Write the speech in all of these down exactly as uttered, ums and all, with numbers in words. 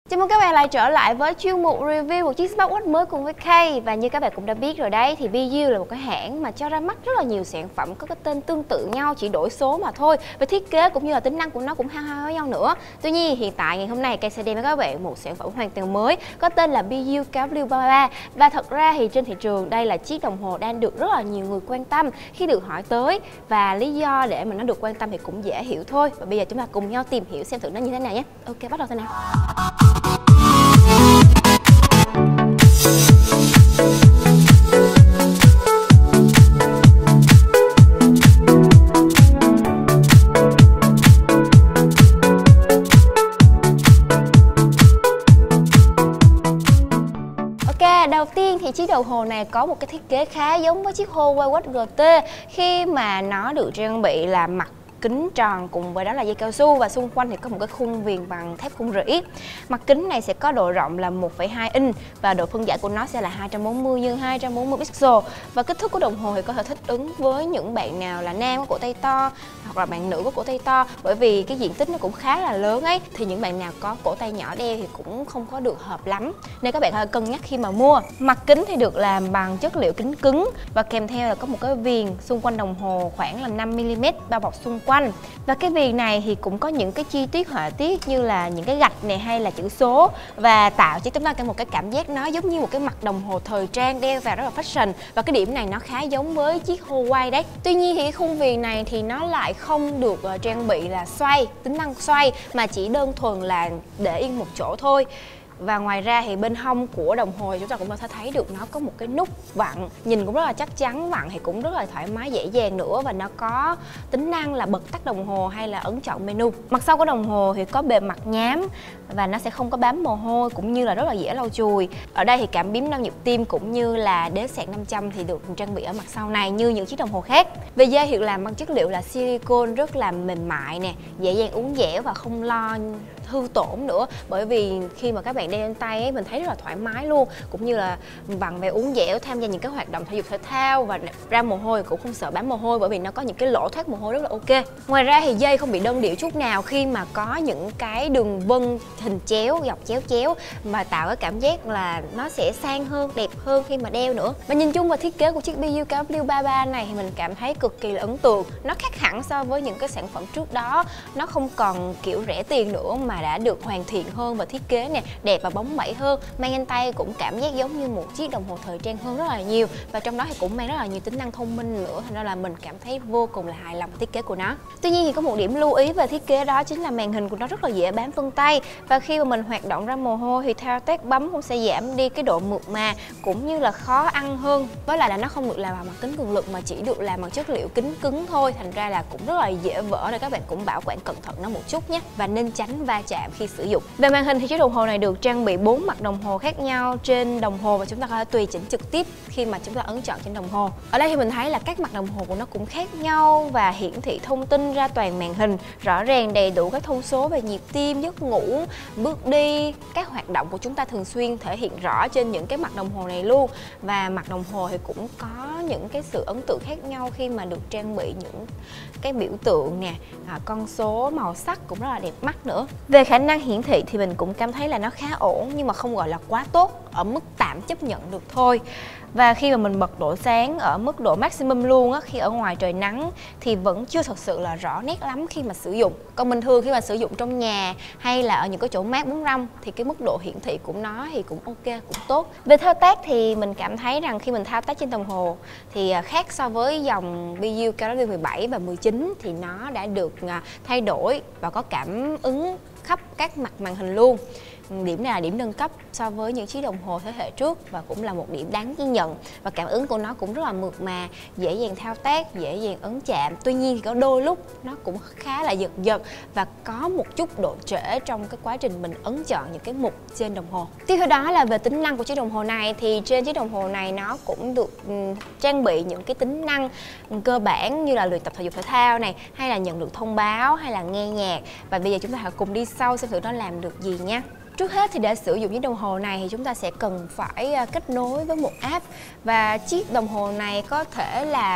Chào mừng các bạn lại trở lại với chuyên mục review một chiếc smartwatch mới cùng với Kay. Và như các bạn cũng đã biết rồi đấy, thì Biyu là một cái hãng mà cho ra mắt rất là nhiều sản phẩm có cái tên tương tự nhau, chỉ đổi số mà thôi. Về thiết kế cũng như là tính năng của nó cũng hao hao với nhau nữa. Tuy nhiên hiện tại ngày hôm nay Kay sẽ đem với các bạn một sản phẩm hoàn toàn mới có tên là Biyu ca vê ba ba. Và thật ra thì trên thị trường đây là chiếc đồng hồ đang được rất là nhiều người quan tâm khi được hỏi tới. Và lý do để mà nó được quan tâm thì cũng dễ hiểu thôi. Và bây giờ chúng ta cùng nhau tìm hiểu xem thử nó như thế nào nhé. Ok, bắt đầu thôi nào. Đầu tiên thì chiếc đồng hồ này có một cái thiết kế khá giống với chiếc Huawei Watch giê tê khi mà nó được trang bị là mặt kính tròn cùng với đó là dây cao su, và xung quanh thì có một cái khung viền bằng thép khung rỉ. Mặt kính này sẽ có độ rộng là một phẩy hai inch và độ phân giải của nó sẽ là hai trăm bốn mươi nhân hai trăm bốn mươi pixel. Và kích thước của đồng hồ thì có thể thích ứng với những bạn nào là nam có cổ tay to hoặc là bạn nữ có cổ tay to, bởi vì cái diện tích nó cũng khá là lớn ấy, thì những bạn nào có cổ tay nhỏ đeo thì cũng không có được hợp lắm, nên các bạn hãy cân nhắc khi mà mua. Mặt kính thì được làm bằng chất liệu kính cứng và kèm theo là có một cái viền xung quanh đồng hồ khoảng là năm mi li mét bao bọc xung quanh. Và cái viền này thì cũng có những cái chi tiết họa tiết như là những cái gạch này hay là chữ số, và tạo cho chúng ta một cái cảm giác nó giống như một cái mặt đồng hồ thời trang đeo vào rất là fashion. Và cái điểm này nó khá giống với chiếc Huawei đấy. Tuy nhiên thì cái khung viền này thì nó lại không được uh, trang bị là xoay, tính năng xoay, mà chỉ đơn thuần là để yên một chỗ thôi. Và ngoài ra thì bên hông của đồng hồ chúng ta cũng có thể thấy được nó có một cái nút vặn, nhìn cũng rất là chắc chắn, vặn thì cũng rất là thoải mái dễ dàng nữa. Và nó có tính năng là bật tắt đồng hồ hay là ấn chọn menu. Mặt sau của đồng hồ thì có bề mặt nhám và nó sẽ không có bám mồ hôi, cũng như là rất là dễ lau chùi. Ở đây thì cảm biến đo nhịp tim cũng như là đếm sạc năm trăm thì được trang bị ở mặt sau này như những chiếc đồng hồ khác. Về dây thì làm bằng chất liệu là silicone rất là mềm mại nè, dễ dàng uốn dẻo và không lo hư tổn nữa, bởi vì khi mà các bạn đeo trên tay ấy, mình thấy rất là thoải mái luôn, cũng như là bằng vẻ uốn dẻo tham gia những cái hoạt động thể dục thể thao và ra mồ hôi cũng không sợ bám mồ hôi, bởi vì nó có những cái lỗ thoát mồ hôi rất là ok. Ngoài ra thì dây không bị đơn điệu chút nào khi mà có những cái đường vân hình chéo, dọc chéo chéo, mà tạo cái cảm giác là nó sẽ sang hơn, đẹp hơn khi mà đeo nữa. Và nhìn chung vào thiết kế của chiếc Biyu ca vê ba ba này thì mình cảm thấy cực kỳ là ấn tượng. Nó khác hẳn so với những cái sản phẩm trước đó, nó không còn kiểu rẻ tiền nữa mà đã được hoàn thiện hơn và thiết kế nè, đẹp và bóng bẩy hơn. Mang trên tay cũng cảm giác giống như một chiếc đồng hồ thời trang hơn rất là nhiều, và trong đó thì cũng mang rất là nhiều tính năng thông minh nữa, thành ra là mình cảm thấy vô cùng là hài lòng thiết kế của nó. Tuy nhiên thì có một điểm lưu ý về thiết kế, đó chính là màn hình của nó rất là dễ bám vân tay, và khi mà mình hoạt động ra mồ hôi thì thao tác bấm cũng sẽ giảm đi cái độ mượt mà cũng như là khó ăn hơn. Với lại là nó không được làm bằng mặt kính cường lực mà chỉ được làm bằng chất liệu kính cứng thôi, thành ra là cũng rất là dễ vỡ, nên các bạn cũng bảo quản cẩn thận nó một chút nhé, và nên tránh va chạm khi sử dụng. Về màn hình thì chiếc đồng hồ này được trang bị bốn mặt đồng hồ khác nhau trên đồng hồ, và chúng ta có thể tùy chỉnh trực tiếp khi mà chúng ta ấn chọn trên đồng hồ. Ở đây thì mình thấy là các mặt đồng hồ của nó cũng khác nhau và hiển thị thông tin ra toàn màn hình, rõ ràng đầy đủ các thông số về nhịp tim, giấc ngủ, bước đi, các hoạt động của chúng ta thường xuyên thể hiện rõ trên những cái mặt đồng hồ này luôn. Và mặt đồng hồ thì cũng có những cái sự ấn tượng khác nhau khi mà được trang bị những cái biểu tượng nè, à, con số, màu sắc cũng rất là đẹp mắt nữa. Về khả năng hiển thị thì mình cũng cảm thấy là nó khá ổn, nhưng mà không gọi là quá tốt, ở mức tạm chấp nhận được thôi. Và khi mà mình bật độ sáng ở mức độ maximum luôn á, khi ở ngoài trời nắng thì vẫn chưa thật sự là rõ nét lắm khi mà sử dụng. Còn bình thường khi mà sử dụng trong nhà hay là ở những cái chỗ mát bóng râm thì cái mức độ hiển thị của nó thì cũng ok, cũng tốt. Về thao tác thì mình cảm thấy rằng khi mình thao tác trên đồng hồ thì khác so với dòng Biyu ca vê mười bảy và mười chín thì nó đã được thay đổi và có cảm ứng khắp các mặt màn hình luôn. Điểm này là điểm nâng cấp so với những chiếc đồng hồ thế hệ trước và cũng là một điểm đáng ghi nhận. Và cảm ứng của nó cũng rất là mượt mà, dễ dàng thao tác, dễ dàng ấn chạm. Tuy nhiên thì có đôi lúc nó cũng khá là giật giật và có một chút độ trễ trong cái quá trình mình ấn chọn những cái mục trên đồng hồ. Tiếp theo đó là về tính năng của chiếc đồng hồ này, thì trên chiếc đồng hồ này nó cũng được um, trang bị những cái tính năng cơ bản như là luyện tập thể dục thể thao này, hay là nhận được thông báo, hay là nghe nhạc. Và bây giờ chúng ta hãy cùng đi sau xem thử nó làm được gì nha. Trước hết thì để sử dụng chiếc đồng hồ này thì chúng ta sẽ cần phải kết nối với một app, và chiếc đồng hồ này có thể là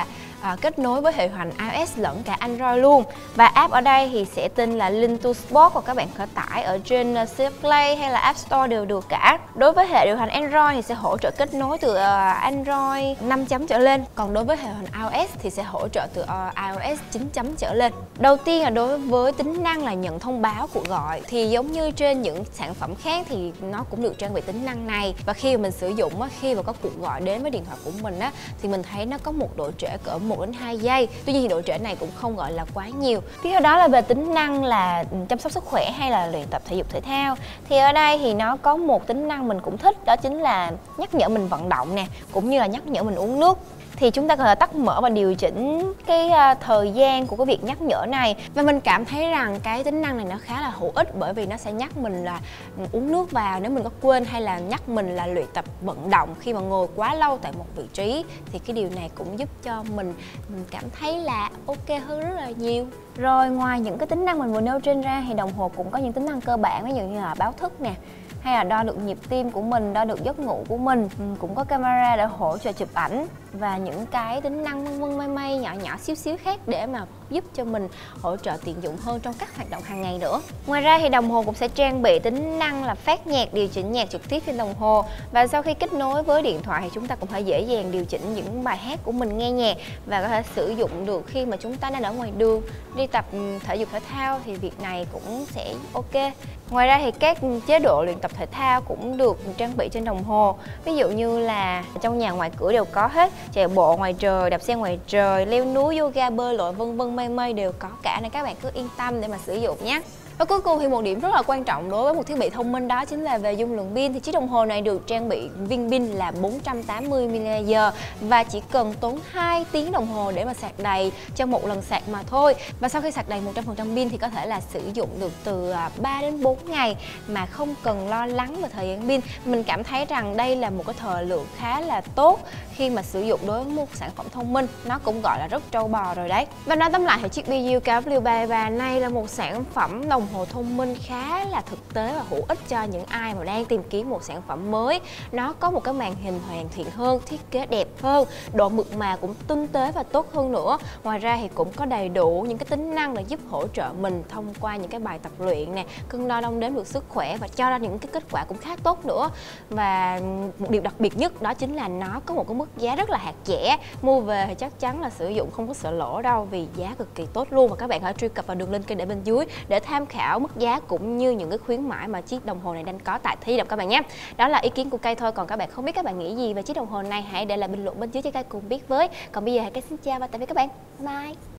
à, kết nối với hệ điều hành iOS lẫn cả Android luôn. Và app ở đây thì sẽ tên là Link to Sport và các bạn có tải ở trên xê hát Play hay là App Store đều được cả. Đối với hệ điều hành Android thì sẽ hỗ trợ kết nối từ uh, Android năm chấm trở lên. Còn đối với hệ điều hành iOS thì sẽ hỗ trợ từ uh, iOS chín chấm trở lên. Đầu tiên là đối với tính năng là nhận thông báo cuộc gọi, thì giống như trên những sản phẩm khác thì nó cũng được trang bị tính năng này. Và khi mà mình sử dụng á, khi mà có cuộc gọi đến với điện thoại của mình á, thì mình thấy nó có một độ trễ cỡ một đến hai giây. Tuy nhiên thì độ trễ này cũng không gọi là quá nhiều. Tiếp theo đó là về tính năng là chăm sóc sức khỏe hay là luyện tập thể dục thể thao. Thì ở đây thì nó có một tính năng mình cũng thích, đó chính là nhắc nhở mình vận động nè, cũng như là nhắc nhở mình uống nước. Thì chúng ta có thể tắt mở và điều chỉnh cái uh, thời gian của cái việc nhắc nhở này. Và mình cảm thấy rằng cái tính năng này nó khá là hữu ích, bởi vì nó sẽ nhắc mình là uống nước vào nếu mình có quên, hay là nhắc mình là luyện tập vận động khi mà ngồi quá lâu tại một vị trí. Thì cái điều này cũng giúp cho mình, mình cảm thấy là ok hơn rất là nhiều. Rồi ngoài những cái tính năng mình vừa nêu trên ra thì đồng hồ cũng có những tính năng cơ bản, ví dụ như là báo thức nè, hay là đo được nhịp tim của mình, đo được giấc ngủ của mình. Ừ, cũng có camera để hỗ trợ chụp ảnh và những cái tính năng vân vân mây mây nhỏ nhỏ xíu xíu khác để mà giúp cho mình hỗ trợ tiện dụng hơn trong các hoạt động hàng ngày nữa. Ngoài ra thì đồng hồ cũng sẽ trang bị tính năng là phát nhạc, điều chỉnh nhạc trực tiếp trên đồng hồ. Và sau khi kết nối với điện thoại thì chúng ta cũng thể dễ dàng điều chỉnh những bài hát của mình nghe nhạc và có thể sử dụng được khi mà chúng ta đang ở ngoài đường đi tập thể dục thể thao, thì việc này cũng sẽ ok. Ngoài ra thì các chế độ luyện tập thể thao cũng được trang bị trên đồng hồ. Ví dụ như là trong nhà ngoài cửa đều có hết, chạy bộ ngoài trời, đạp xe ngoài trời, leo núi, yoga, bơi lội vân vân mây mây đều có cả, nên các bạn cứ yên tâm để mà sử dụng nhé. Và cuối cùng thì một điểm rất là quan trọng đối với một thiết bị thông minh, đó chính là về dung lượng pin. Thì chiếc đồng hồ này được trang bị viên pin là bốn trăm tám mươi mi li am pe giờ và chỉ cần tốn hai tiếng đồng hồ để mà sạc đầy cho một lần sạc mà thôi. Và sau khi sạc đầy một trăm phần trăm pin thì có thể là sử dụng được từ ba đến bốn ngày mà không cần lo lắng về thời gian pin. Mình cảm thấy rằng đây là một cái thời lượng khá là tốt khi mà sử dụng đối với một sản phẩm thông minh. Nó cũng gọi là rất trâu bò rồi đấy. Và nói tóm lại thì chiếc bê u ca vê ba ba này là một sản phẩm đồng hồ thông minh khá là thực tế và hữu ích cho những ai mà đang tìm kiếm một sản phẩm mới. Nó có một cái màn hình hoàn thiện hơn, thiết kế đẹp hơn, độ mượt mà cũng tinh tế và tốt hơn nữa. Ngoài ra thì cũng có đầy đủ những cái tính năng để giúp hỗ trợ mình thông qua những cái bài tập luyện nè, cân đo đong đếm được sức khỏe và cho ra những cái kết quả cũng khá tốt nữa. Và một điều đặc biệt nhất đó chính là nó có một cái mức giá rất là hạt rẻ. Mua về thì chắc chắn là sử dụng không có sợ lỗ đâu, vì giá cực kỳ tốt luôn. Và các bạn hãy truy cập vào đường link kênh để bên dưới để tham khảo mức giá cũng như những cái khuyến mãi mà chiếc đồng hồ này đang có tại Thi Đọc các bạn nhé. Đó là ý kiến của Cây thôi, còn các bạn không biết các bạn nghĩ gì về chiếc đồng hồ này, hãy để lại bình luận bên dưới cho Cây cùng biết với. Còn bây giờ hãy Cây xin chào và tạm biệt các bạn. Bye bye.